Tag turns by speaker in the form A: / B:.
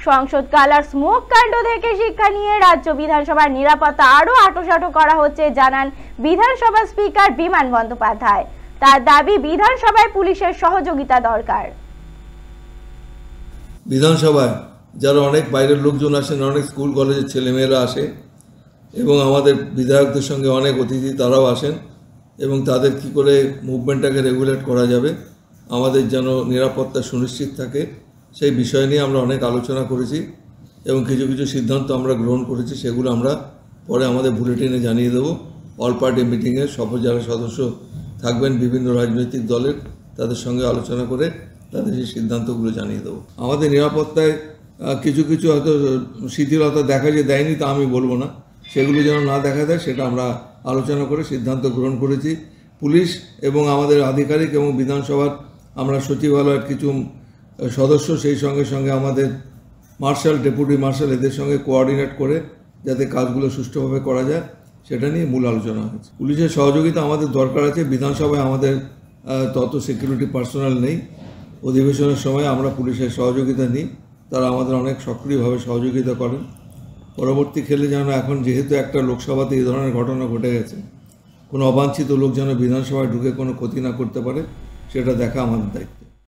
A: সংসদ colour smoke কাণ্ড থেকে শিক্ষা নিয়ে রাজ্য বিধানসভার নিরাপত্তা আরো আঁটোসাঁটো করা হচ্ছে জানান বিধানসভা স্পিকার বিমান বন্দ্যোপাধ্যায়। তার দাবি, বিধানসভায় পুলিশের সহযোগিতা দরকার।
B: বিধানসভায় যারা অনেক বাইরের লোকজন আসেন, অনেক স্কুল কলেজের ছেলেমেয়েরা আসে এবং আমাদের বিধায়কদের সঙ্গে অনেক অতিথি তারাও আসেন, এবং তাদের কি করে মুভমেন্টটাকে রেগুলেট করা যাবে, আমাদের যেন নিরাপত্তা সুনিশ্চিত থাকে, সেই বিষয় নিয়ে আমরা অনেক আলোচনা করেছি এবং কিছু কিছু সিদ্ধান্ত আমরা গ্রহণ করেছি। সেগুলো আমরা পরে আমাদের বুলেটিনে জানিয়ে দেবো। অল পার্টি মিটিংয়ে যারা সদস্য থাকবেন বিভিন্ন রাজনৈতিক দলের, তাদের সঙ্গে আলোচনা করে তাদের সেই সিদ্ধান্তগুলো জানিয়ে দেবো। আমাদের নিরাপত্তায় কিছু কিছু হয়তো শিথিলতা দেখা যে দেয়নি, তা আমি বলবো না, সেগুলো যেন না দেখা দেয় সেটা আমরা আলোচনা করে সিদ্ধান্ত গ্রহণ করেছি। পুলিশ এবং আমাদের আধিকারিক এবং বিধানসভার আমরা সচিবালয়ের কিছু সদস্য, সেই সঙ্গে সঙ্গে আমাদের মার্শাল, ডেপুটি মার্শাল, এদের সঙ্গে কোঅর্ডিনেট করে যাতে কাজগুলো সুষ্ঠুভাবে করা যায় সেটা নিয়ে মূল আলোচনা হয়েছে। পুলিশের সহযোগিতা আমাদের দরকার আছে। বিধানসভায় আমাদের তত সিকিউরিটি পার্সোনাল নেই। অধিবেশনের সময় আমরা পুলিশের সহযোগিতা নিই, তারা আমাদের অনেক সক্রিয়ভাবে সহযোগিতা করেন। পরবর্তী ক্ষেত্রে যেন এখন যেহেতু একটা লোকসভাতে এই ধরনের ঘটনা ঘটে গেছে, কোনো অবাঞ্ছিত লোক যেন বিধানসভায় ঢুকে কোনো ক্ষতি না করতে পারে সেটা দেখা আমাদের দায়িত্ব।